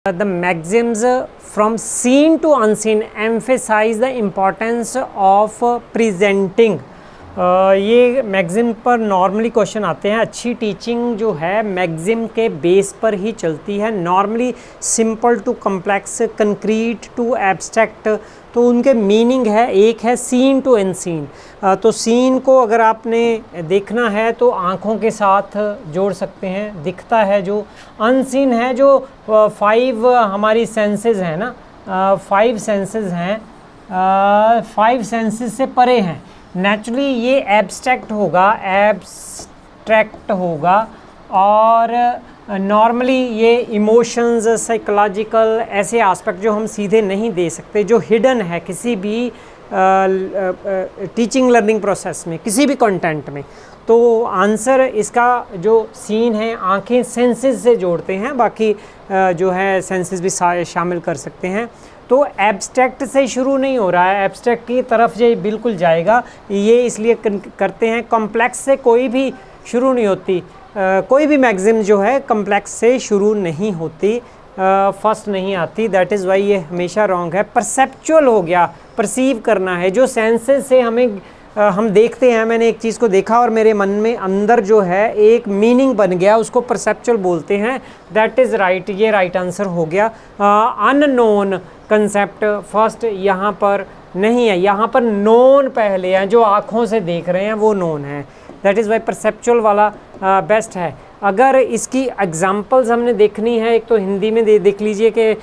The maxims from seen to unseen emphasize the importance of presenting। ये मैगज़िम पर normally question आते हैं। अच्छी टीचिंग जो है मैगज़िम के बेस पर ही चलती है। Normally simple to complex, concrete to abstract, तो उनके मीनिंग है, एक है सीन टू अनसीन। तो सीन को अगर आपने देखना है तो आँखों के साथ जोड़ सकते हैं, दिखता है। जो अनसीन है, जो 5 हमारी सेंसेस हैं ना, 5 सेंसेस हैं, 5 सेंसेस से परे हैं। नेचुरली ये एब्स्ट्रैक्ट होगा और नॉर्मली ये इमोशंस, साइकोलॉजिकल ऐसे एस्पेक्ट जो हम सीधे नहीं दे सकते, जो हिडन है किसी भी टीचिंग लर्निंग प्रोसेस में, किसी भी कंटेंट में। तो आंसर इसका जो सीन है, आंखें सेंसेस से जोड़ते हैं, बाकी जो है सेंसेस भी शामिल कर सकते हैं। तो एब्स्ट्रैक्ट से शुरू नहीं हो रहा है, एब्स्ट्रैक्ट की तरफ ये बिल्कुल जाएगा। ये इसलिए करते हैं, कॉम्प्लेक्स से कोई भी शुरू नहीं होती। कोई भी मैगज़िम जो है कॉम्प्लेक्स से शुरू नहीं होती, फर्स्ट नहीं आती। दैट इज़ वाई ये हमेशा रॉन्ग है। परसेप्चुअल हो गया, परसीव करना है, जो सेंसेस से हम देखते हैं। मैंने एक चीज़ को देखा और मेरे मन में अंदर जो है एक मीनिंग बन गया, उसको परसेप्चुअल बोलते हैं। दैट इज़ राइट, ये राइट आंसर हो गया। अननोन कंसेप्ट फर्स्ट यहाँ पर नहीं है, यहाँ पर नोन पहले है। जो आँखों से देख रहे हैं वो नोन है। दैट इज़ वाई परसेप्चुअल वाला बेस्ट है। अगर इसकी एग्जांपल्स हमने देखनी है, एक तो हिंदी में देख लीजिए कि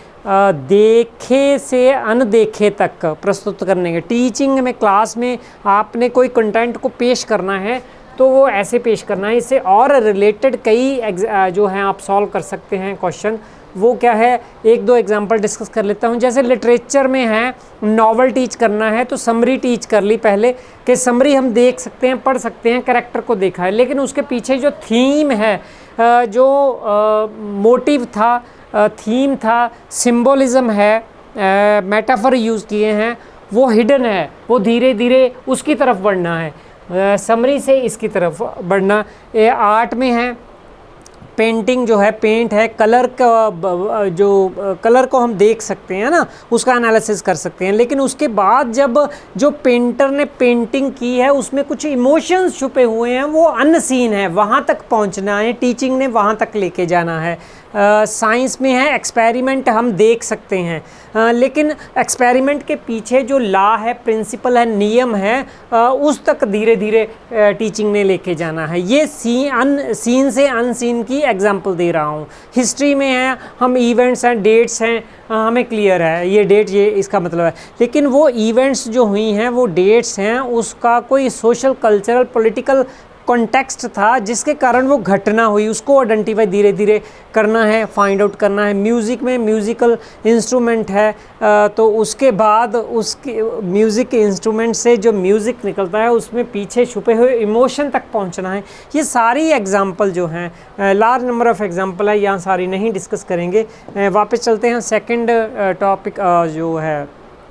देखे से अनदेखे तक प्रस्तुत करने के। टीचिंग में, क्लास में आपने कोई कंटेंट को पेश करना है तो वो ऐसे पेश करना है। इससे और रिलेटेड कई जो हैं आप सॉल्व कर सकते हैं क्वेश्चन। वो क्या है, एक दो एग्जांपल डिस्कस कर लेता हूँ। जैसे लिटरेचर में है, नॉवल टीच करना है तो समरी टीच कर ली पहले, कि समरी हम देख सकते हैं, पढ़ सकते हैं, कैरेक्टर को देखा है, लेकिन उसके पीछे जो थीम है, जो मोटिव था, थीम था, सिंबोलिज्म है, मेटाफर यूज़ किए हैं, वो हिडन है। वो धीरे धीरे उसकी तरफ बढ़ना है, समरी से इसकी तरफ बढ़ना। आर्ट में है, पेंटिंग जो है, पेंट है, कलर का जो कलर को हम देख सकते हैं ना, उसका एनालिसिस कर सकते हैं, लेकिन उसके बाद जब जो पेंटर ने पेंटिंग की है उसमें कुछ इमोशंस छुपे हुए हैं, वो अनसीन है, वहाँ तक पहुँचना है, टीचिंग ने वहाँ तक लेके जाना है। साइंस में है, एक्सपेरिमेंट हम देख सकते हैं, लेकिन एक्सपेरिमेंट के पीछे जो लॉ है, प्रिंसिपल है, नियम है, उस तक धीरे धीरे टीचिंग ने लेके जाना है। ये सीन से अनसीन की एग्जांपल दे रहा हूँ। हिस्ट्री में है, हम इवेंट्स हैं, डेट्स हैं, हमें क्लियर है ये डेट, ये इसका मतलब है, लेकिन वो इवेंट्स जो हुई हैं, वो डेट्स हैं, उसका कोई सोशल, कल्चरल, पॉलिटिकल कॉन्टेक्स्ट था जिसके कारण वो घटना हुई, उसको आइडेंटिफाई धीरे धीरे करना है, फाइंड आउट करना है। म्यूज़िक में म्यूज़िकल इंस्ट्रूमेंट है, तो उसके बाद उसके म्यूज़िक के इंस्ट्रूमेंट से जो म्यूज़िक निकलता है उसमें पीछे छुपे हुए इमोशन तक पहुंचना है। ये सारी एग्जांपल जो हैं, लार्ज नंबर ऑफ़ एग्जांपल है, यहाँ सारी नहीं डिस्कस करेंगे। वापस चलते हैं। सेकेंड टॉपिक जो है,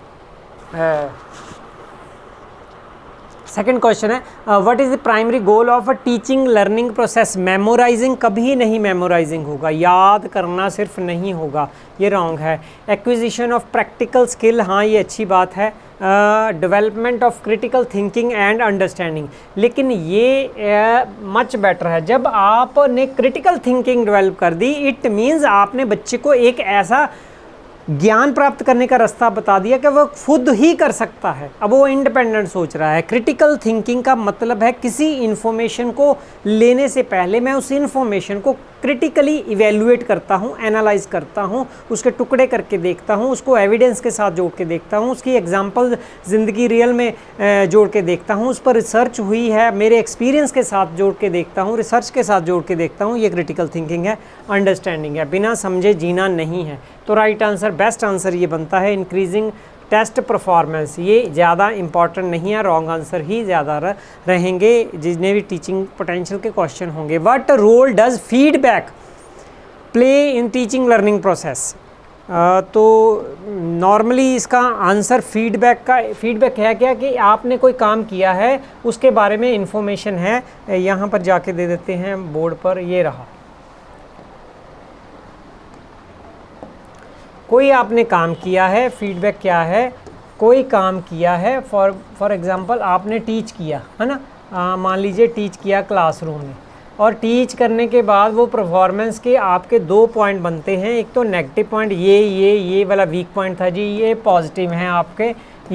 सेकेंड क्वेश्चन है, what is the primary goal of a teaching learning process. Memorising कभी नहीं मेमोराइजिंग होगा, याद करना सिर्फ नहीं होगा, ये रॉन्ग है। एक्विजिशन ऑफ प्रैक्टिकल स्किल, हाँ ये अच्छी बात है। Development of critical thinking and understanding, लेकिन ये मच बेटर है। जब आपने क्रिटिकल थिंकिंग डेवलप कर दी, इट मीन्स आपने बच्चे को एक ऐसा ज्ञान प्राप्त करने का रास्ता बता दिया कि वो खुद ही कर सकता है, अब वो इंडिपेंडेंट सोच रहा है। क्रिटिकल थिंकिंग का मतलब है किसी इन्फॉर्मेशन को लेने से पहले मैं उस इन्फॉर्मेशन को क्रिटिकली इवेल्युएट करता हूँ, एनालाइज करता हूँ, उसके टुकड़े करके देखता हूँ, उसको एविडेंस के साथ जोड़ के देखता हूँ, उसकी एग्जांपल ज़िंदगी रियल में जोड़ के देखता हूँ, उस पर रिसर्च हुई है, मेरे एक्सपीरियंस के साथ जोड़ के देखता हूँ, रिसर्च के साथ जोड़ के देखता हूँ। ये क्रिटिकल थिंकिंग है, अंडरस्टैंडिंग है। बिना समझे जीना नहीं है। तो राइट आंसर, बेस्ट आंसर ये बनता है, इंक्रीजिंग टेस्ट परफॉर्मेंस। ये ज़्यादा इंपॉर्टेंट नहीं है, रॉन्ग आंसर ही ज़्यादा रहेंगे जितने भी टीचिंग पोटेंशियल के क्वेश्चन होंगे। What role does feedback play in teaching learning process. तो नॉर्मली इसका आंसर फीडबैक है क्या, कि आपने कोई काम किया है उसके बारे में इंफॉर्मेशन है। यहाँ पर जाके दे देते हैं बोर्ड पर, ये रहा। कोई आपने काम किया है, फीडबैक क्या है, कोई काम किया है, फॉर एग्ज़ाम्पल आपने टीच किया है ना, मान लीजिए टीच किया क्लासरूम में, और टीच करने के बाद वो परफॉर्मेंस के आपके 2 पॉइंट बनते हैं। एक तो नेगेटिव पॉइंट, ये वाला वीक पॉइंट था जी, ये पॉजिटिव हैं आपके,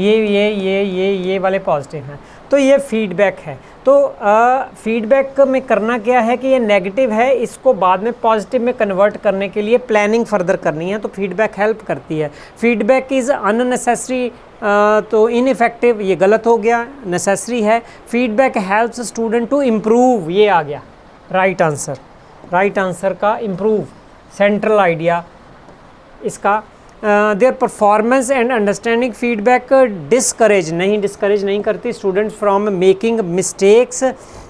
ये वाले पॉजिटिव हैं, तो ये फीडबैक है। तो फीडबैक में करना क्या है कि ये नेगेटिव है, इसको बाद में पॉजिटिव में कन्वर्ट करने के लिए प्लानिंग फर्दर करनी है, तो फीडबैक हेल्प करती है। फीडबैक इज़ अननेसेसरी, तो इनइफेक्टिव, ये गलत हो गया, नेसेसरी है। Feedback helps student to improve, ये आ गया राइट आंसर, राइट आंसर का इम्प्रूव, सेंट्रल आइडिया इसका। Their performance and understanding feedback discourage नहीं करती students from making mistakes.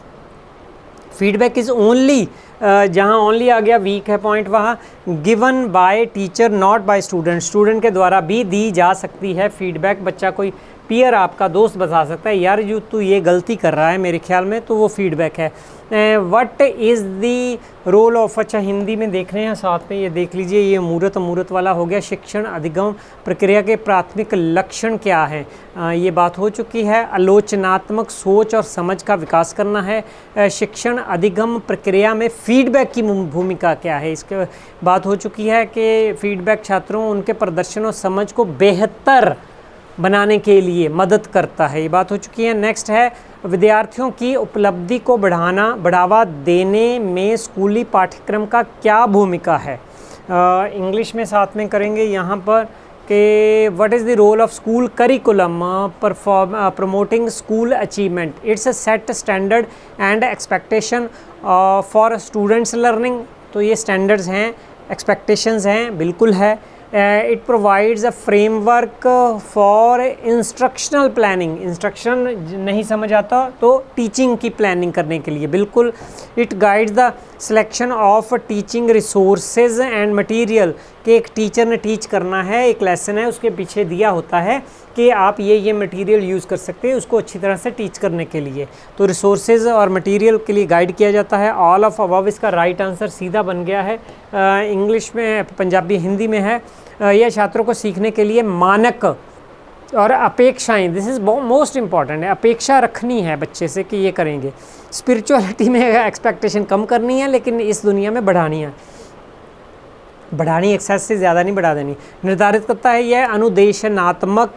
Feedback is only, जहाँ ओनली आ गया वीक है पॉइंट, वहाँ given by teacher not by student, student के द्वारा भी दी जा सकती है फीडबैक। बच्चा कोई पीयर आपका दोस्त बता सकता है यार तू ये गलती कर रहा है मेरे ख्याल में, तो वो फीडबैक है। What is the role of, अच्छा हिंदी में देख रहे हैं साथ में, ये देख लीजिए, ये अमूर्त वाला हो गया। शिक्षण अधिगम प्रक्रिया के प्राथमिक लक्षण क्या है, ये बात हो चुकी है। आलोचनात्मक सोच और समझ का विकास करना है। शिक्षण अधिगम प्रक्रिया में फीडबैक की भूमिका क्या है, इसके बात हो चुकी है कि फीडबैक छात्रों उनके प्रदर्शन और समझ को बेहतर बनाने के लिए मदद करता है, ये बात हो चुकी है। नेक्स्ट है विद्यार्थियों की उपलब्धि को बढ़ावा देने में स्कूली पाठ्यक्रम का क्या भूमिका है। इंग्लिश में साथ में करेंगे यहाँ पर कि what is the role of school curriculum promoting school achievement, it's a set standard and expectation for students learning, तो ये स्टैंडर्ड्स हैं, एक्सपेक्टेशंस हैं, बिल्कुल है। It provides a framework for instructional planning, instruction नहीं समझ आता तो टीचिंग की प्लानिंग करने के लिए, बिल्कुल। It guides the selection of teaching resources and material, कि एक टीचर ने टीच करना है, एक लेसन है, उसके पीछे दिया होता है कि आप ये मटेरियल यूज़ कर सकते हैं उसको अच्छी तरह से टीच करने के लिए, तो रिसोर्सेज और मटेरियल के लिए गाइड किया जाता है। ऑल ऑफ अबव इसका राइट आंसर सीधा बन गया है। इंग्लिश में, पंजाबी, हिंदी में है। यह छात्रों को सीखने के लिए मानक और अपेक्षाएं, दिस इज़ मोस्ट इम्पॉर्टेंट है, अपेक्षा रखनी है बच्चे से कि ये करेंगे। स्पिरिचुअलिटी में एक्सपेक्टेशन कम करनी है, लेकिन इस दुनिया में बढ़ानी है, एक्सेस से ज़्यादा नहीं बढ़ा देनी। निर्धारित करता है यह अनुदेशनात्मक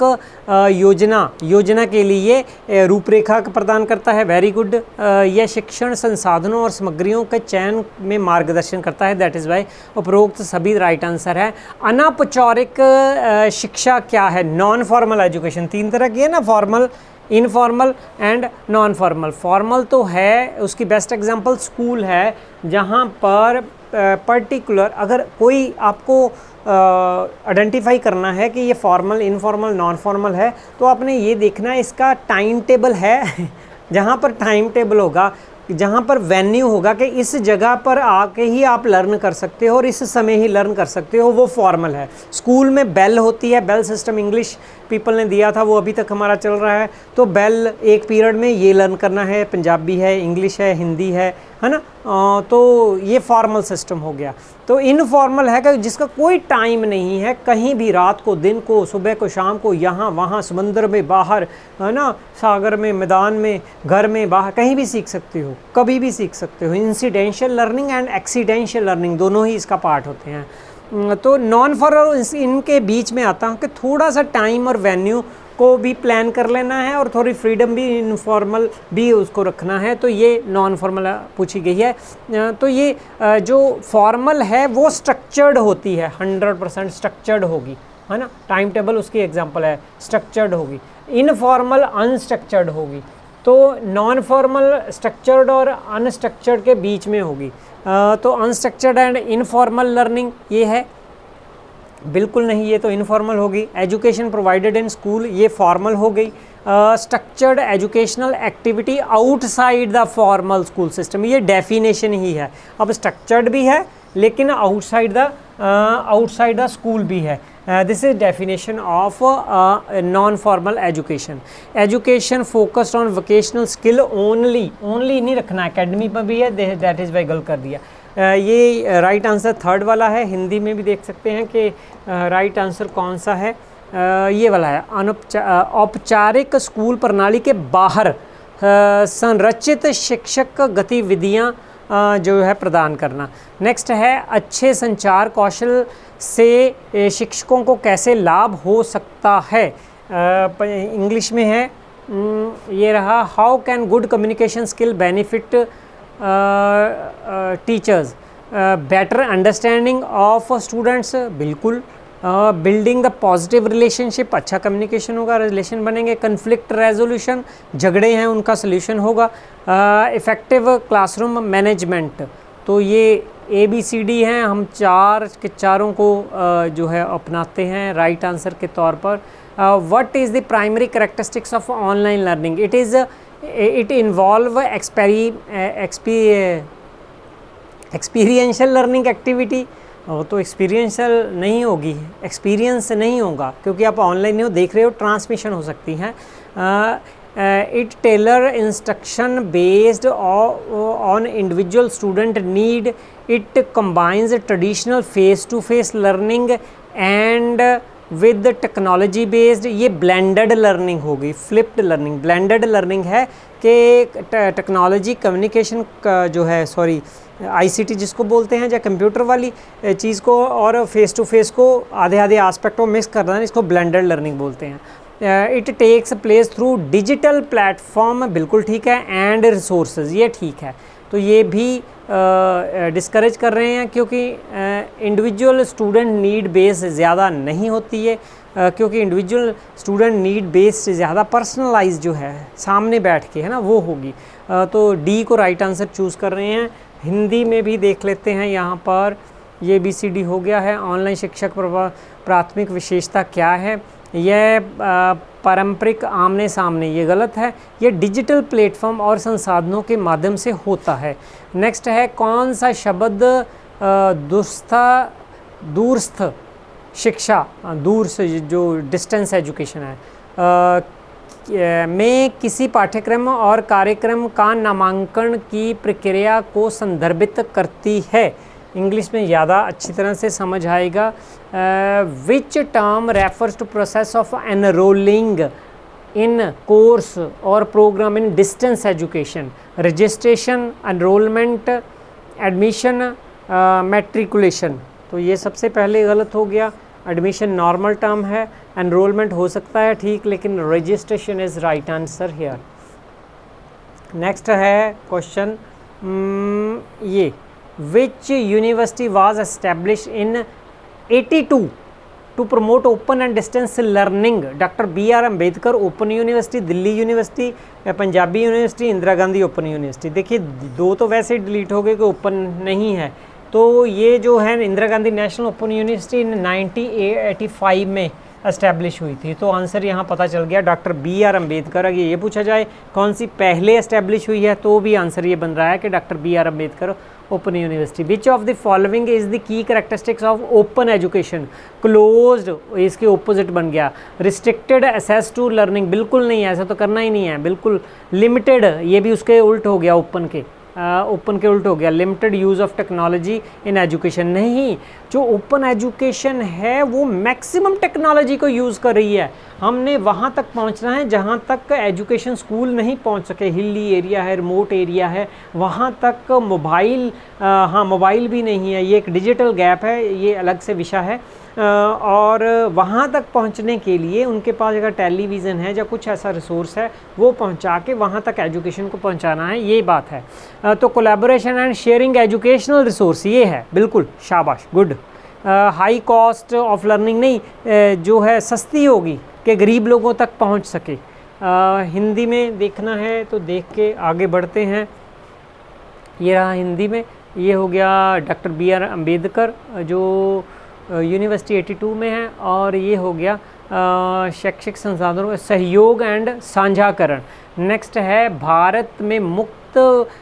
योजना के लिए रूपरेखा प्रदान करता है, वेरी गुड। यह शिक्षण संसाधनों और सामग्रियों के चयन में मार्गदर्शन करता है, दैट इज़ वाई उपरोक्त सभी राइट आंसर है। अनौपचारिक शिक्षा क्या है, नॉन फॉर्मल एजुकेशन, 3 तरह की है ना, formal, informal and non formal. Formal तो है, उसकी बेस्ट एग्जांपल स्कूल है, जहाँ पर पर्टिकुलर अगर कोई आपको आइडेंटिफाई करना है कि ये फॉर्मल, इनफॉर्मल, नॉन फॉर्मल है, तो आपने ये देखना है इसका टाइम टेबल है जहाँ पर टाइम टेबल होगा, जहाँ पर वेन्यू होगा कि इस जगह पर आके ही आप लर्न कर सकते हो और इस समय ही लर्न कर सकते हो, वो फॉर्मल है। स्कूल में बेल होती है, बेल सिस्टम इंग्लिश पीपल ने दिया था, वो अभी तक हमारा चल रहा है, तो बेल एक पीरियड में ये लर्न करना है, पंजाबी है, इंग्लिश है, हिंदी है ना, तो ये फॉर्मल सिस्टम हो गया। तो इनफॉर्मल है कि जिसका कोई टाइम नहीं है, कहीं भी रात को, दिन को, सुबह को, शाम को, यहाँ वहाँ, समंदर में, बाहर, है ना, सागर में, मैदान में, घर में, बाहर, कहीं भी सीख सकते हो, कभी भी सीख सकते हो। Incidental learning and accidental learning दोनों ही इसका पार्ट होते हैं। तो नॉन फॉर्मल इनके बीच में आता है कि थोड़ा सा टाइम और वेन्यू को भी प्लान कर लेना है और थोड़ी फ्रीडम भी, इनफॉर्मल भी उसको रखना है, तो ये नॉन फॉर्मल पूछी गई है। तो ये जो फॉर्मल है वो स्ट्रक्चर्ड होती है, 100% स्ट्रक्चर्ड होगी, है ना, टाइम टेबल उसकी एग्जांपल है, स्ट्रक्चर्ड होगी। इनफॉर्मल अनस्ट्रक्चर्ड होगी, तो नॉन फॉर्मल स्ट्रक्चर्ड और अनस्ट्रक्चर्ड के बीच में होगी। तो अनस्ट्रक्चर्ड एंड इनफॉर्मल लर्निंग ये है, बिल्कुल नहीं, ये तो इनफॉर्मल होगी। एजुकेशन प्रोवाइडेड इन स्कूल, ये फॉर्मल हो गई। Structured educational activity outside the formal school system, ये डेफिनेशन ही है। अब स्ट्रक्चर्ड भी है लेकिन आउटसाइड द स्कूल भी है। This is definition of non formal education. Education focused on vocational skill only नहीं रखना, एकेडमी पर भी है, दैट इज़ वाई गलत कर दिया। ये राइट आंसर थर्ड वाला है। हिंदी में भी देख सकते हैं कि राइट आंसर कौन सा है, ये वाला है। औपचारिक स्कूल प्रणाली के बाहर संरचित शिक्षक गतिविधियां जो है प्रदान करना। नेक्स्ट है अच्छे संचार कौशल से शिक्षकों को कैसे लाभ हो सकता है। इंग्लिश में है, ये रहा, how can good communication skill benefit teachers, better understanding of students, बिल्कुल। बिल्डिंग द पॉजिटिव रिलेशनशिप, अच्छा कम्युनिकेशन होगा, रिलेशन बनेंगे। कन्फ्लिक्ट रेजोल्यूशन, झगड़े हैं उनका सोल्यूशन होगा। इफ़ेक्टिव क्लासरूम मैनेजमेंट, तो ये ABCD हैं, हम चार के चारों को जो है अपनाते हैं राइट आंसर के तौर पर। What is the primary characteristics of online learning? It involve experiential learning activity. वो तो एक्सपीरियंशियल नहीं होगी, एक्सपीरियंस नहीं होगा, क्योंकि आप ऑनलाइन नहीं हो, देख रहे हो, ट्रांसमिशन हो सकती हैं। It tailor instruction based on individual student need. It combines traditional face to face learning and with technology based. ये ब्लेंडेड लर्निंग होगी, फ्लिप्ड लर्निंग। ब्लेंडेड लर्निंग है कि टेक्नोलॉजी कम्युनिकेशन का जो है, सॉरी ICT जिसको बोलते हैं, या कंप्यूटर वाली चीज़ को और फेस टू फेस को आधे आधे आस्पेक्ट को मिक्स करना है, इसको ब्लेंडेड लर्निंग बोलते हैं। It takes place through digital platform, बिल्कुल ठीक है, एंड रिसोर्सेज, ये ठीक है। तो ये भी डिस्करेज कर रहे हैं, क्योंकि इंडिविजुअल स्टूडेंट नीड बेस ज़्यादा नहीं होती है, क्योंकि इंडिविजुअल स्टूडेंट नीड बेस से ज़्यादा पर्सनलाइज जो है सामने बैठ के, है ना, वो होगी। तो D को राइट आंसर चूज़ कर रहे हैं। हिंदी में भी देख लेते हैं, यहाँ पर ये ABCD हो गया है। ऑनलाइन शिक्षक प्राथमिक विशेषता क्या है? यह पारंपरिक आमने सामने, ये गलत है। ये डिजिटल प्लेटफॉर्म और संसाधनों के माध्यम से होता है। नेक्स्ट है, कौन सा शब्द दूरस्थ शिक्षा, दूर से जो डिस्टेंस एजुकेशन है, में किसी पाठ्यक्रम और कार्यक्रम का नामांकन की प्रक्रिया को संदर्भित करती है? इंग्लिश में ज़्यादा अच्छी तरह से समझ आएगा। Which term refers to process of enrolling in course और program in distance education? Registration, enrolment, admission, matriculation. तो ये सबसे पहले गलत हो गया। एडमिशन नॉर्मल टर्म है, एनरोलमेंट हो सकता है ठीक, लेकिन registration is right answer here. Next है क्वेश्चन, ये which university was establish in 82 to promote open and distance learning? Doctor BR Ambedkar open university, Delhi university, Punjabi university, Indira Gandhi open university. देखिए, दो तो वैसे ही डिलीट हो गए कि ओपन नहीं है, तो ये जो है Indira Gandhi national open university 1985 में एस्टैब्लिश हुई थी। तो आंसर यहाँ पता चल गया, डॉक्टर BR अम्बेडकर। अगर ये पूछा जाए कौन सी पहले एस्टैब्लिश हुई है, तो भी आंसर ये बन रहा है कि doctor BR Ambedkar open university. Which of the following is the key characteristics of open education? Closed, इसके ओपोजिट बन गया। रिस्ट्रिक्टेड एक्सेस टू लर्निंग, बिल्कुल नहीं है, ऐसा तो करना ही नहीं है, बिल्कुल। लिमिटेड, ये भी उसके उल्ट हो गया, ओपन के उल्ट हो गया। Limited use of technology in education, नहीं, जो ओपन एजुकेशन है वो मैक्सिमम टेक्नोलॉजी को यूज़ कर रही है। हमने वहाँ तक पहुँचना है जहाँ तक एजुकेशन स्कूल नहीं पहुँच सके, हिली एरिया है, रिमोट एरिया है, वहाँ तक मोबाइल, हाँ मोबाइल भी नहीं है, ये एक डिजिटल गैप है, ये अलग से विषय है। और वहाँ तक पहुँचने के लिए उनके पास अगर टेलीविज़न है या कुछ ऐसा रिसोर्स है, वो पहुँचा के वहाँ तक एजुकेशन को पहुँचाना है, ये बात है। तो collaboration and sharing educational resource, ये है, बिल्कुल, शाबाश, good. High cost of learning नहीं, जो है सस्ती होगी कि गरीब लोगों तक पहुँच सके। हिंदी में देखना है तो देख के आगे बढ़ते हैं। ये रहा हिंदी में, ये हो गया डॉक्टर BR अम्बेडकर जो यूनिवर्सिटी 82 में है, और ये हो गया शैक्षिक संसाधनों में सहयोग एंड साझाकरण। नेक्स्ट है, भारत में मुक्त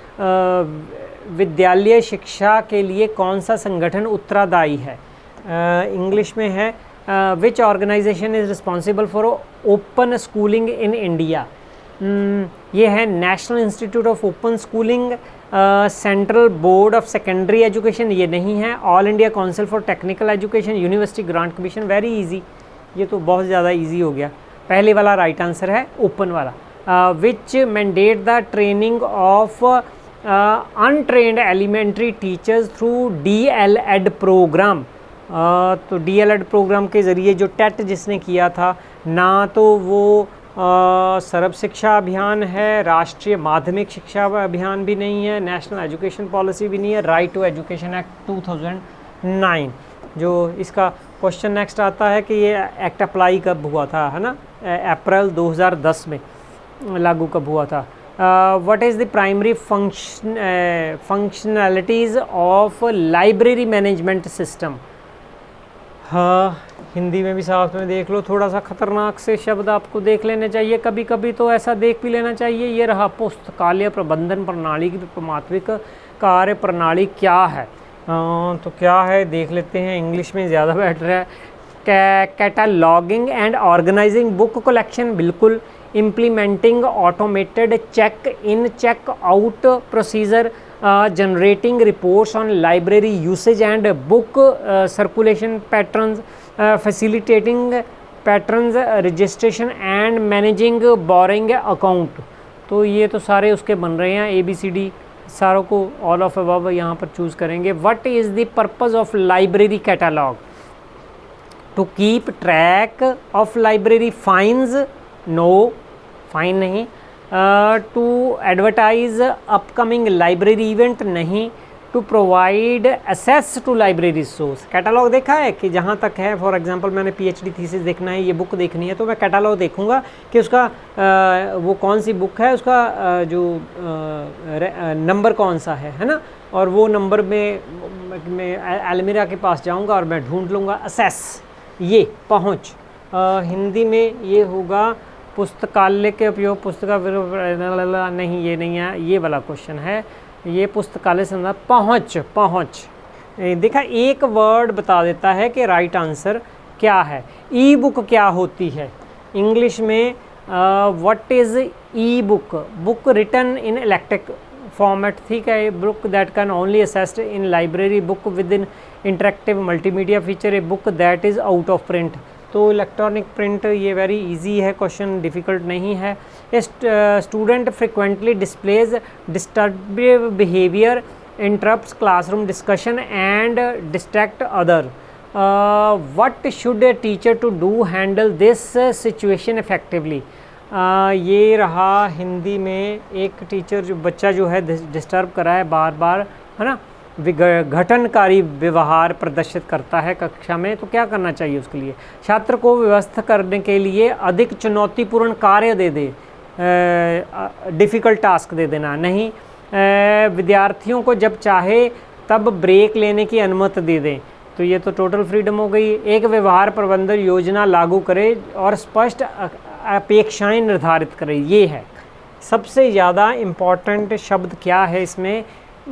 विद्यालय शिक्षा के लिए कौन सा संगठन उत्तरदायी है? इंग्लिश में है, which organization is responsible for open schooling in India? ये है national institute of open schooling, central board of secondary education, ये नहीं है। All India council for technical education, university grant commission, very easy, ये तो बहुत ज़्यादा इजी हो गया। पहले वाला राइट आंसर है ओपन वाला। Which mandate the training of untrained elementary teachers through DL-ED program. तो DL-ED प्रोग्राम के ज़रिए जो टेट जिसने किया था, ना तो वो सर्व शिक्षा अभियान है, राष्ट्रीय माध्यमिक शिक्षा अभियान भी नहीं है, नेशनल एजुकेशन पॉलिसी भी नहीं है, राइट टू एजुकेशन एक्ट 2009। जो इसका क्वेश्चन नेक्स्ट आता है कि ये एक्ट अप्लाई कब हुआ था, है ना, अप्रैल 2010 में लागू कब हुआ था। What is the primary functionalities of library management system. हाँ, हिंदी में भी साथ में देख लो, थोड़ा सा खतरनाक से शब्द आपको देख लेने चाहिए, कभी कभी तो ऐसा देख भी लेना चाहिए। ये रहा, पुस्तकालय प्रबंधन प्रणाली की प्राथमिक कार्य प्रणाली क्या है। तो क्या है देख लेते हैं, इंग्लिश में ज़्यादा बेटर है। Cataloguing and organizing book collection, बिल्कुल। Implementing automated check in check out procedure, generating reports on library usage and book circulation patterns, facilitating patterns registration and managing boring account. तो ये तो सारे उसके बन रहे हैं, ABCD सारों को ऑल ऑफ अबव यहाँ पर चूज़ करेंगे। What is the purpose of library catalogue? To keep track of library fines, no, fine नहीं। To advertise upcoming library event, नहीं। To provide access to library source, catalogue देखा है कि जहाँ तक है, फॉर एग्जांपल मैंने PhD थीसिस देखना है, ये बुक देखनी है, तो मैं कैटालॉग देखूंगा कि उसका वो कौन सी बुक है, उसका जो नंबर कौन सा है ना, और वो नंबर में मैं अलमीरा के पास जाऊंगा और मैं ढूंढ लूँगा। एक्सेस, ये पहुँच, हिंदी में ये होगा पुस्तकालय के उपयोग, पुस्तका नहीं, ये नहीं है, ये वाला क्वेश्चन है, ये पुस्तकालय से पहुँच। देखा, एक वर्ड बता देता है कि राइट आंसर क्या है। ई बुक क्या होती है इंग्लिश में? What is e book? Book written in electric format, ठीक है। Book that can only assessed in library, book with in interactive multimedia feature, a book that is out of print. तो electronic print, ये very easy है question, difficult नहीं है। Student frequently displays disruptive behaviour, interrupts classroom discussion and distract other. What should a teacher to do handle this situation effectively? ये रहा हिंदी में, एक teacher जो बच्चा जो है डिस्टर्ब करा है बार बार, है ना, विघटनकारी व्यवहार प्रदर्शित करता है कक्षा में, तो क्या करना चाहिए उसके लिए? छात्र को व्यवस्था करने के लिए अधिक चुनौतीपूर्ण कार्य दे दे, डिफ़िकल्ट टास्क दे देना, नहीं। विद्यार्थियों को जब चाहे तब ब्रेक लेने की अनुमति दे दें, तो ये तो टोटल फ्रीडम हो गई। एक व्यवहार प्रबंधन योजना लागू करे और स्पष्ट अपेक्षाएं निर्धारित करे, ये है सबसे ज़्यादा इम्पॉर्टेंट शब्द। क्या है इसमें?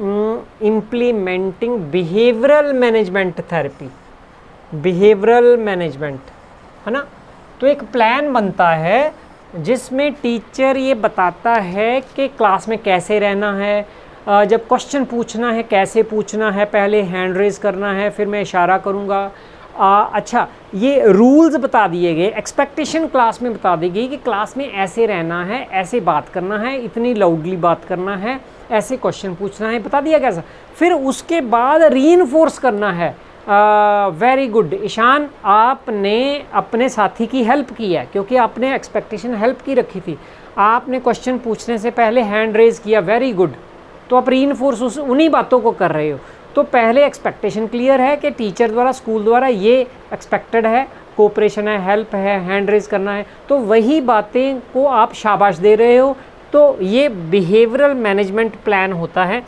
Implementing behavioural management therapy, behavioural management, है ना। तो एक प्लान बनता है जिसमें टीचर ये बताता है कि क्लास में कैसे रहना है, जब क्वेश्चन पूछना है कैसे पूछना है, पहले हैंड रेज करना है, फिर मैं इशारा करूँगा। अच्छा, ये रूल्स बता दिए गए, एक्सपेक्टेशन क्लास में बता दी गई कि क्लास में ऐसे रहना है, ऐसे बात करना है, इतनी लाउडली बात करना है, ऐसे क्वेश्चन पूछना है, बता दिया कैसा। फिर उसके बाद रीइंफोर्स करना है। वेरी गुड ईशान, आपने अपने साथी की हेल्प की है, क्योंकि आपने एक्सपेक्टेशन हेल्प की रखी थी, आपने क्वेश्चन पूछने से पहले हैंड रेज किया, वेरी गुड। तो आप रीइंफोर्स उन्हीं बातों को कर रहे हो। तो पहले एक्सपेक्टेशन क्लियर है कि टीचर द्वारा, स्कूल द्वारा ये एक्सपेक्टेड है, कोऑपरेशन है, हेल्प है, हैंड रेज करना है, तो वही बातें को आप शाबाश दे रहे हो। तो ये बिहेवियरल मैनेजमेंट प्लान होता है।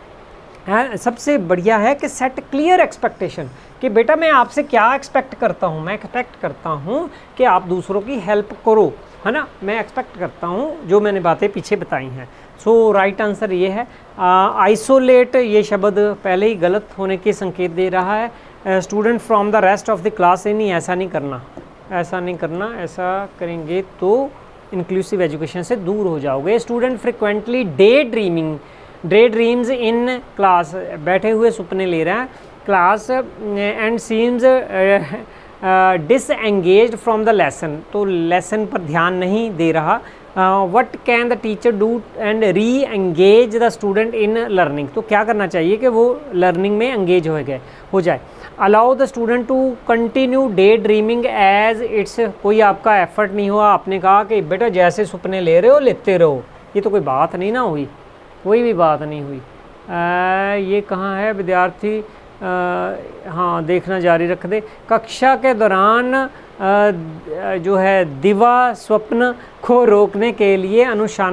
सबसे बढ़िया है कि सेट क्लियर एक्सपेक्टेशन, कि बेटा मैं आपसे क्या एक्सपेक्ट करता हूँ, मैं एक्सपेक्ट करता हूँ कि आप दूसरों की हेल्प करो, है ना, मैं एक्सपेक्ट करता हूँ जो मैंने बातें पीछे बताई हैं। सो राइट आंसर ये है। आइसोलेट, ये शब्द पहले ही गलत होने के संकेत दे रहा है। Student from the rest of the class, नहीं, ऐसा नहीं करना, ऐसा नहीं करना, ऐसा करेंगे तो इंक्लूसिव एजुकेशन से दूर हो जाओगे। Student frequently day dreaming, day dreams in class, बैठे हुए सपने ले रहा है class, and seems disengaged from the lesson, तो लेसन पर ध्यान नहीं दे रहा। What can the teacher do and re engage the student in learning, तो क्या करना चाहिए कि वो लर्निंग में एंगेज हो जाए। Allow the student to continue day dreaming as it's, कोई आपका एफर्ट नहीं हुआ, आपने कहा कि बेटा जैसे सपने ले रहे हो लेते रहो, ये तो कोई बात नहीं ना हुई, कोई भी बात नहीं हुई। ये कहाँ है विद्यार्थी, हाँ देखना जारी रख दे। कक्षा के दौरान जो है दिवा स्वप्न को रोकने के लिए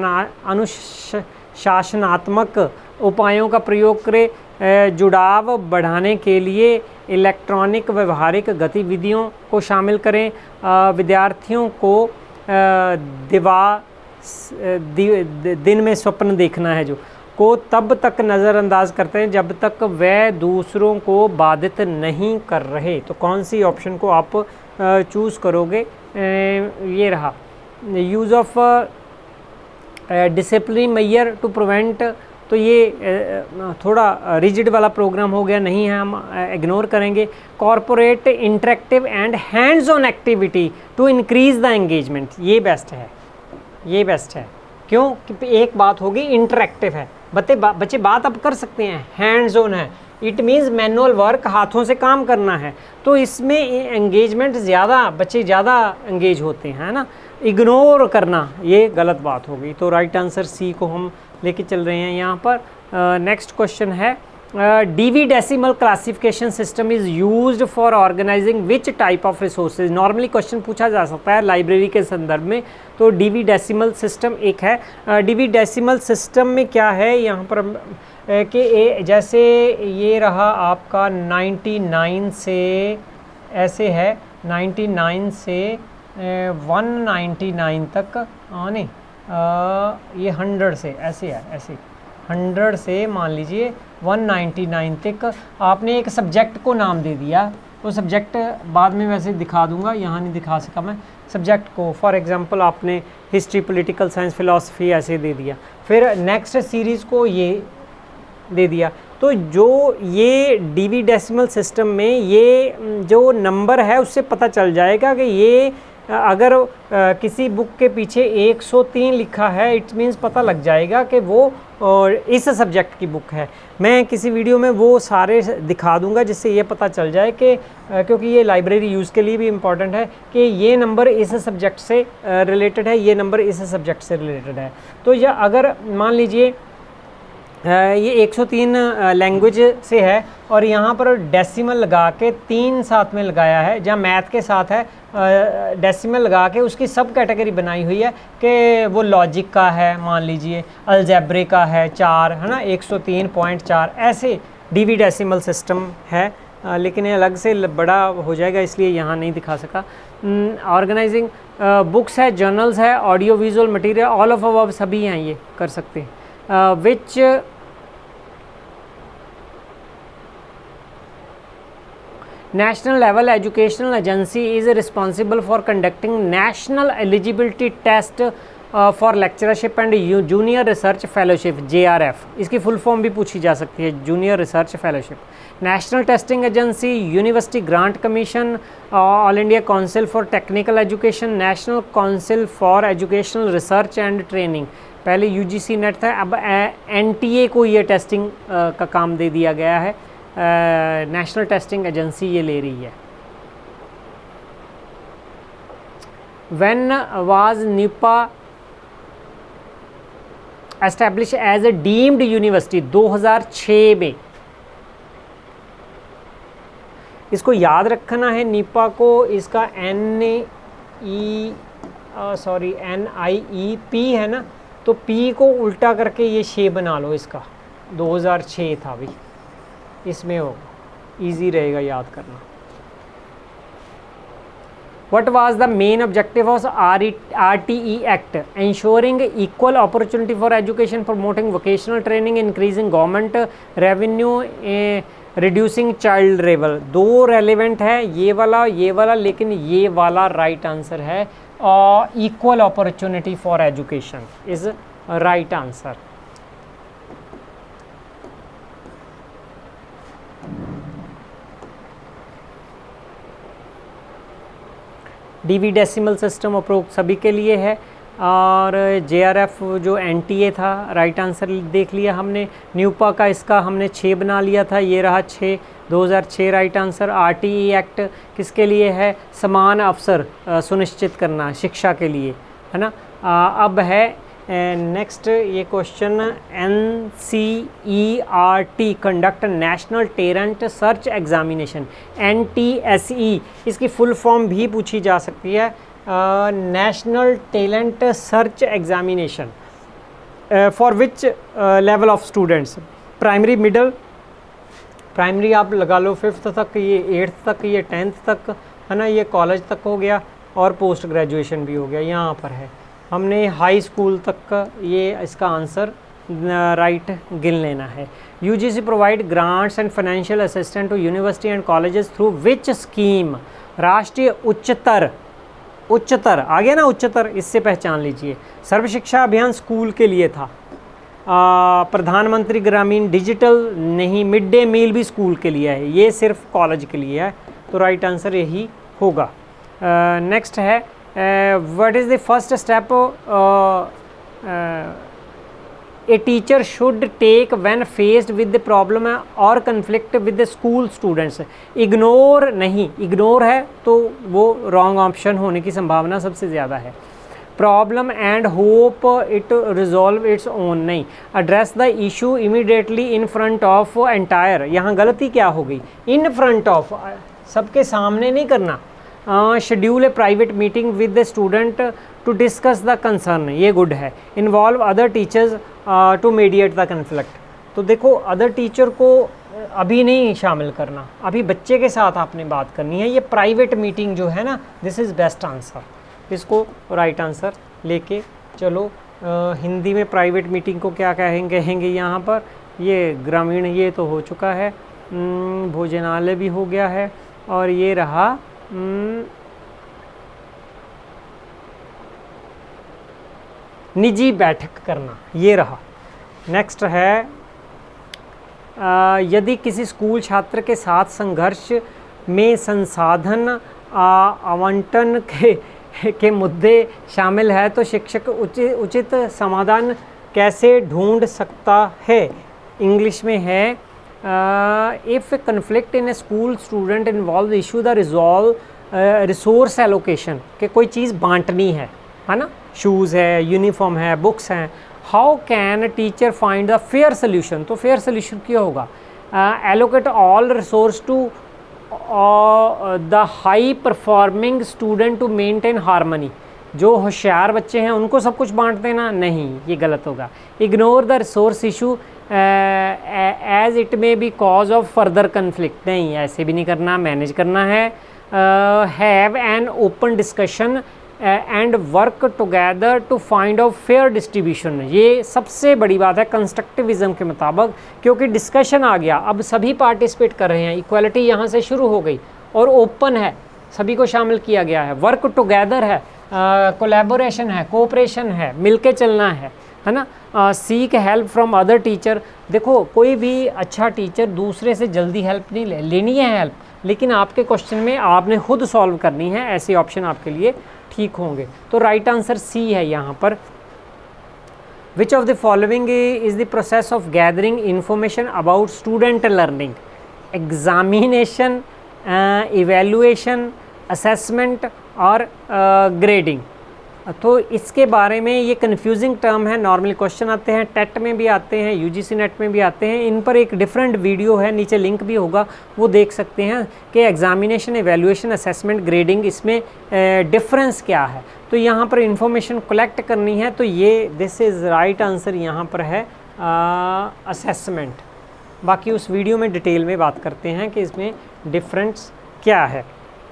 अनुशासनात्मक उपायों का प्रयोग करें। जुड़ाव बढ़ाने के लिए इलेक्ट्रॉनिक व्यवहारिक गतिविधियों को शामिल करें। विद्यार्थियों को दिन में स्वप्न देखना है जो को तब तक नज़रअंदाज करते हैं जब तक वह दूसरों को बाधित नहीं कर रहे। तो कौन सी ऑप्शन को आप चूज़ करोगे? ये रहा, use of discipline measure to prevent, तो ये थोड़ा रिजिड वाला प्रोग्राम हो गया, नहीं है, हम इग्नोर करेंगे। Corporate interactive and hands on activity to increase the engagement, ये बेस्ट है, ये बेस्ट है। क्यों? कि एक बात होगी इंटरेक्टिव है, बच्चे बात अब कर सकते हैं, हैंड्स ऑन है, इट मीन्स मैनुअल वर्क, हाथों से काम करना है, तो इसमें एंगेजमेंट ज़्यादा, बच्चे ज़्यादा एंगेज होते हैं, है ना। इग्नोर करना ये गलत बात होगी, तो राइट आंसर सी को हम लेके चल रहे हैं यहाँ पर। नेक्स्ट क्वेश्चन है, Dewey decimal classification system is used for organizing which type of resources. Normally question पूछा जा सकता है लाइब्रेरी के संदर्भ में, तो डीवी डेसिमल सिस्टम एक है। डीवी डेसिमल सिस्टम में क्या है यहाँ पर कि जैसे ये रहा आपका 99 से ऐसे है, 99 से 199 तक, नहीं ये 100 से ऐसे है, ऐसे 100 से मान लीजिए 199 तक आपने एक सब्जेक्ट को नाम दे दिया, तो सब्जेक्ट बाद में वैसे दिखा दूंगा, यहाँ नहीं दिखा सका मैं सब्जेक्ट को। फॉर एग्जांपल आपने हिस्ट्री, पॉलिटिकल साइंस, फिलॉसफी ऐसे दे दिया, फिर नेक्स्ट सीरीज़ को ये दे दिया। तो जो ये डीवी डेसिमल सिस्टम में ये जो नंबर है उससे पता चल जाएगा कि ये अगर किसी बुक के पीछे 103 लिखा है, इट मीन्स पता लग जाएगा कि वो इस सब्जेक्ट की बुक है। मैं किसी वीडियो में वो सारे दिखा दूंगा जिससे ये पता चल जाए कि क्योंकि ये लाइब्रेरी यूज़ के लिए भी इम्पॉर्टेंट है कि ये नंबर इस सब्जेक्ट से रिलेटेड है, ये नंबर इस सब्जेक्ट से रिलेटेड है। तो या अगर मान लीजिए ये 103 लैंग्वेज से है और यहाँ पर डेसिमल लगा के 3 साथ में लगाया है, जहाँ मैथ के साथ है डेसिमल लगा के उसकी सब कैटेगरी बनाई हुई है कि वो लॉजिक का है, मान लीजिए अलजेब्रे का है 4, है ना, 103.4, ऐसे डीवी डेसिमल सिस्टम है। लेकिन ये अलग से बड़ा हो जाएगा इसलिए यहाँ नहीं दिखा सका। ऑर्गेनाइजिंग बुक्स है, जर्नल्स है, audio visual material, all of above सभी हैं, ये कर सकते हैं। which national level educational agency is responsible for conducting national eligibility test for lectureship and junior research fellowship, JRF, इसकी फुल फॉर्म भी पूछी जा सकती है, junior research fellowship. National testing agency, university grant commission, all India council for technical education, national council for educational research and training. पहले UGC NET था, अब NTA को ये टेस्टिंग का काम दे दिया गया है, नेशनल टेस्टिंग एजेंसी ये ले रही है। When was NIPA establish as a deemed university? 2006 में। इसको याद रखना है निपा को, इसका NIEP है ना, तो P को उल्टा करके ये 6 बना लो, इसका 2006 था भाई, इसमें होगा, ईजी रहेगा याद करना। What was the main objective of RTE Act? Ensuring equal opportunity for education, promoting vocational training, increasing government revenue, reducing child labor। 2 relevant है, ये वाला, लेकिन ये वाला राइट आंसर है। Equal opportunity for education is right answer. Dewey decimal system उपरोक्त सभी के लिए है। और JRF जो NTA था, राइट आंसर देख लिया हमने। न्यूपा का इसका हमने 6 बना लिया था, ये रहा 6, 2006 राइट आंसर। RTE एक्ट किसके लिए है? समान अवसर सुनिश्चित करना, शिक्षा के लिए, है ना। अब है नेक्स्ट ये question, NCERT conduct national talent search examination, NTSE इसकी फुल फॉर्म भी पूछी जा सकती है, national talent search examination for which level of students, primary, middle, primary आप लगा लो 5th तक, ये 8th तक, ये 10th तक, है ना, ये कॉलेज तक हो गया और पोस्ट ग्रेजुएशन भी हो गया। यहाँ पर है हमने हाई स्कूल तक का, ये इसका आंसर राइट गिन लेना है। UGC provide grants and financial assistant to university and colleges through which scheme, Rashtriya Uchchatar आ गया ना, उच्चतर, इससे पहचान लीजिए। सर्व शिक्षा अभियान स्कूल के लिए था। प्रधानमंत्री ग्रामीण डिजिटल नहीं, मिड डे मील भी स्कूल के लिए है, ये सिर्फ कॉलेज के लिए है, तो राइट आंसर यही होगा। नेक्स्ट है what is the first step a teacher should take when faced with the problem और conflict with the school students. Ignore नहीं, इग्नोर है तो वो रॉन्ग ऑप्शन होने की संभावना सबसे ज़्यादा है। Problem and hope it resolve its own नहीं। Address the issue immediately in front of entire, यहाँ गलती क्या हो गई, इन फ्रंट ऑफ, सबके सामने नहीं करना। Schedule a private meeting with the student to discuss the concern, ये गुड है। Involve other teachers to mediate the conflict, तो देखो अदर टीचर को अभी नहीं शामिल करना, अभी बच्चे के साथ आपने बात करनी है। ये प्राइवेट मीटिंग जो है ना, दिस इज़ बेस्ट आंसर, इसको राइट आंसर लेके चलो। हिंदी में प्राइवेट मीटिंग को क्या कहेंगे यहाँ पर, ये ग्रामीण, ये तो हो चुका है, भोजनालय भी हो गया है, और ये रहा निजी बैठक करना, ये रहा। नेक्स्ट है यदि किसी स्कूल छात्र के साथ संघर्ष में संसाधन आवंटन के मुद्दे शामिल है तो शिक्षक उचित समाधान कैसे ढूंढ सकता है। इंग्लिश में है if conflict in a school student involve issue the resolve resource allocation, कि कोई चीज़ बांटनी है ना, शूज़ है, यूनिफॉर्म है, बुक्स हैं। How can teacher find the fair solution, तो फेयर सोल्यूशन क्या होगा, allocate all resource to the high performing student to maintain harmony, जो होशियार बच्चे हैं उनको सब कुछ बांट देना, नहीं, ये गलत होगा। Ignore the resource issue as it may be cause of further conflict, नहीं, ऐसे भी नहीं करना, मैनेज करना है। Have an open discussion and work together to find out fair distribution, ये सबसे बड़ी बात है कंस्ट्रक्टिविज्म के मुताबिक, क्योंकि डिस्कशन आ गया, अब सभी पार्टिसिपेट कर रहे हैं, इक्वालिटी यहाँ से शुरू हो गई, और ओपन है, सभी को शामिल किया गया है। वर्क टुगेदर है, कोलैबोरेशन है, कोऑपरेशन है, मिलके चलना है ना। Seek help from other teacher, देखो कोई भी अच्छा टीचर दूसरे से जल्दी हेल्प नहीं लेनी है हेल्प, लेकिन आपके क्वेश्चन में आपने खुद सॉल्व करनी है, ऐसे ऑप्शन आपके लिए ठीक होंगे। तो राइट आंसर सी है यहाँ पर। Which of the following is the process of gathering information about student learning, examination, evaluation, assessment और ग्रेडिंग। तो इसके बारे में ये कंफ्यूजिंग टर्म है, नॉर्मल क्वेश्चन आते हैं, टेट में भी आते हैं, यूजीसी नेट में भी आते हैं, इन पर एक डिफरेंट वीडियो है, नीचे लिंक भी होगा, वो देख सकते हैं कि एग्जामिनेशन, एवेल्युएशन, असेसमेंट, ग्रेडिंग, इसमें डिफरेंस क्या है। तो यहाँ पर इंफॉर्मेशन कलेक्ट करनी है, तो ये दिस इज़ राइट आंसर यहाँ पर है असेसमेंट। बाकी उस वीडियो में डिटेल में बात करते हैं कि इसमें डिफरेंस क्या है।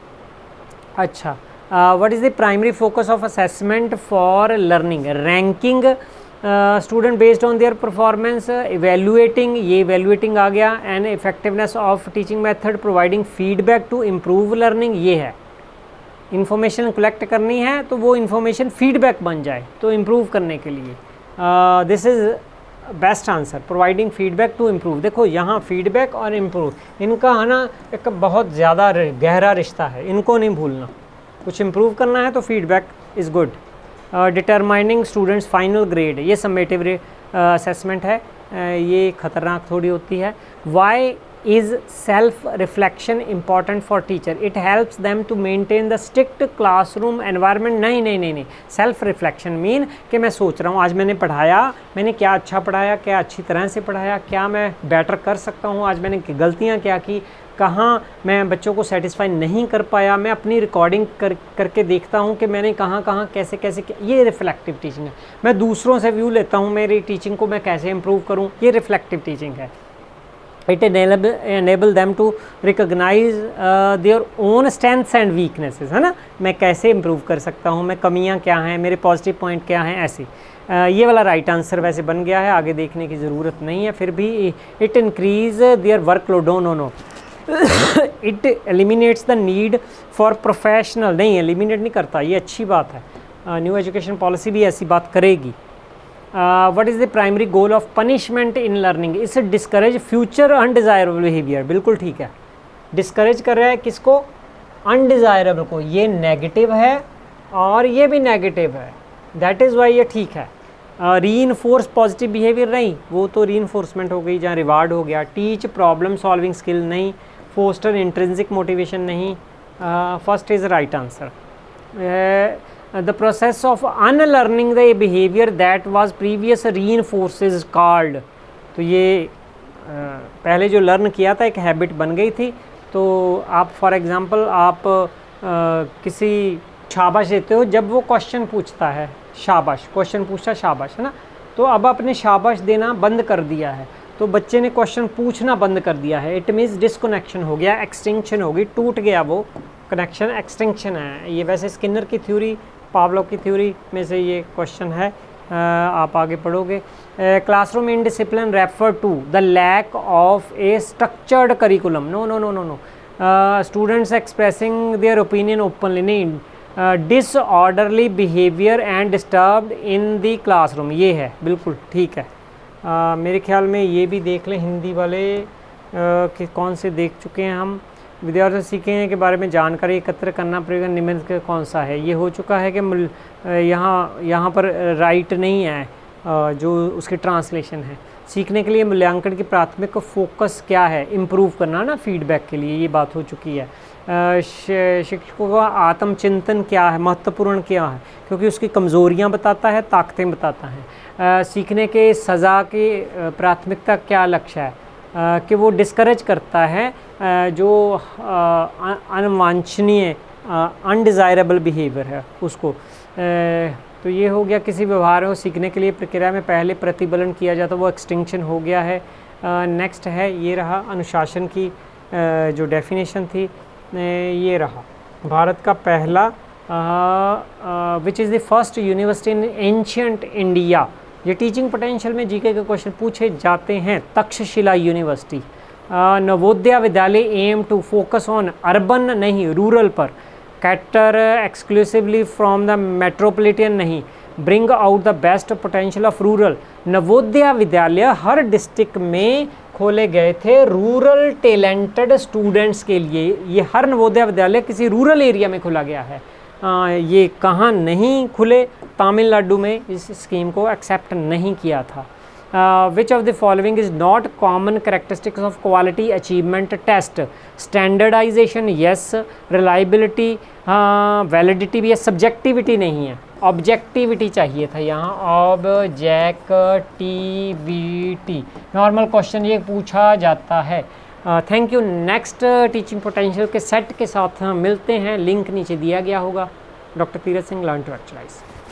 अच्छा, what is the primary focus of assessment for learning, ranking student based on their performance, evaluating, ये evaluating आ गया, and effectiveness of teaching method, providing feedback to improve learning, ये है। information collect करनी है तो वो information feedback बन जाए, तो improve करने के लिए this is best answer, providing feedback to improve. देखो यहाँ फीडबैक और इम्प्रूव, इनका है ना एक बहुत ज़्यादा गहरा रिश्ता है, इनको नहीं भूलना, कुछ इम्प्रूव करना है तो feedback is good. Determining students final grade, ये समेटिव असेसमेंट है, ये ख़तरनाक थोड़ी होती है। Why is self reflection important for teacher, it helps them to maintain the strict classroom environment. नहीं नहीं नहीं नहीं, सेल्फ रिफ्लेक्शन मीन कि मैं सोच रहा हूँ आज मैंने पढ़ाया, मैंने क्या अच्छा पढ़ाया, क्या अच्छी तरह से पढ़ाया, क्या मैं बेटर कर सकता हूँ, आज मैंने गलतियाँ क्या की, कहाँ मैं बच्चों को सेटिस्फाई नहीं कर पाया, मैं अपनी रिकॉर्डिंग करके देखता हूँ कि मैंने कहाँ कहाँ कैसे कैसे ये रिफ्लेक्टिव टीचिंग है। मैं दूसरों से व्यू लेता हूँ मेरी टीचिंग को मैं कैसे इम्प्रूव करूँ, ये रिफ्लेक्टिव टीचिंग है। It enable them to recognize their own strengths and weaknesses, है ना, मैं कैसे इम्प्रूव कर सकता हूँ, मैं कमियाँ क्या हैं, मेरे पॉजिटिव पॉइंट क्या हैं, ऐसे। ये वाला राइट आंसर वैसे बन गया है, आगे देखने की ज़रूरत नहीं है, फिर भी it increase their workload. No it eliminates the need for professional, नहीं एलिमिनेट नहीं करता, ये अच्छी बात है। न्यू एजुकेशन पॉलिसी भी ऐसी बात करेगी। What is the primary goal of punishment in learning, इसे डिस्करेज फ्यूचर अनडिज़ायरेबल बिहेवियर, बिल्कुल ठीक है। डिस्करेज कर रहा है किसको, अनडिज़ायरेबल को, ये नेगेटिव है और ये भी नेगेटिव है, दैट इज़ वाई ये ठीक है। रीइंफोर्स पॉजिटिव बिहेवियर नहीं, वो तो रीइंफोर्समेंट हो गई जहाँ रिवार्ड हो गया। टीच प्रॉब्लम सॉल्विंग स्किल नहीं, फोस्टर इंट्रिंसिक मोटिवेशन नहीं, first is right answer. the process of unlearning the behavior that was previous reinforces called, तो ये पहले जो लर्न किया था एक हैबिट बन गई थी। तो आप फॉर एग्ज़ाम्पल आप किसी शाबाश देते हो, जब वो क्वेश्चन पूछता है शाबाश, क्वेश्चन पूछता शाबाश, है ना, तो अब आपने शाबाश देना बंद कर दिया है, तो बच्चे ने क्वेश्चन पूछना बंद कर दिया है, इट मीन्स डिसकनेक्शन हो गया, एक्सटिंक्शन होगी, टूट गया वो कनेक्शन, एक्सटिंक्शन है ये। वैसे स्किनर की थ्योरी, पावलोव की थ्योरी में से ये क्वेश्चन है, आप आगे पढ़ोगे। Classroom indiscipline refer to the lack of a structured curriculum, no no no no no, students expressing their opinion openly, नहीं, disorderly behaviour and disturbed in the classroom, ये है बिल्कुल ठीक है। मेरे ख्याल में ये भी देख लें, हिंदी वाले कि कौन से देख चुके हैं हम। विद्यार्थी सीखेंगे के बारे में जानकारी एकत्र करना पड़ेगा, निम्न के कौन सा है, ये हो चुका है कि यहाँ पर राइट नहीं है, जो उसकी ट्रांसलेशन है। सीखने के लिए मूल्यांकन की प्राथमिक फोकस क्या है, इम्प्रूव करना ना, फीडबैक के लिए, ये बात हो चुकी है। शिक्षकों का आत्मचिंतन क्या है, महत्वपूर्ण क्या है, क्योंकि उसकी कमज़ोरियाँ बताता है, ताकतें बताता है। सीखने के सज़ा की प्राथमिकता क्या लक्ष्य है, कि वो डिस्करेज करता है जो अनवांछनीय अनडिज़ायरेबल बिहेवियर है उसको। तो ये हो गया, किसी व्यवहार को सीखने के लिए प्रक्रिया में पहले प्रतिबलन किया जाता वो एक्सटिंक्शन हो गया है। नेक्स्ट है, ये रहा अनुशासन की जो डेफिनेशन थी, ये रहा भारत का पहला which is the first university in ancient India. ये टीचिंग पोटेंशियल में जीके के क्वेश्चन पूछे जाते हैं। Takshashila university. Navodaya Vidyalaya aim to focus on urban नहीं रूरल पर, cater exclusively from the metropolitan नहीं, bring out the best potential of rural. Navodaya Vidyalaya हर डिस्ट्रिक्ट में खोले गए थे रूरल टैलेंटेड स्टूडेंट्स के लिए। ये हर नवोदय विद्यालय किसी रूरल एरिया में खोला गया है। ये कहाँ नहीं खुले, तमिलनाडु में इस स्कीम को एक्सेप्ट नहीं किया था। Which of the following is not common characteristics of quality achievement test. Standardisation yes, reliability validity भी है, सब्जेक्टिविटी नहीं है, ऑब्जेक्टिविटी चाहिए था यहाँ, ऑब्जेक्टिविटी। नॉर्मल क्वेश्चन ये पूछा जाता है। Thank you. Next teaching potential के सेट के साथ मिलते हैं, लिंक नीचे दिया गया होगा। Doctor Tirath Singh, learn to actualise.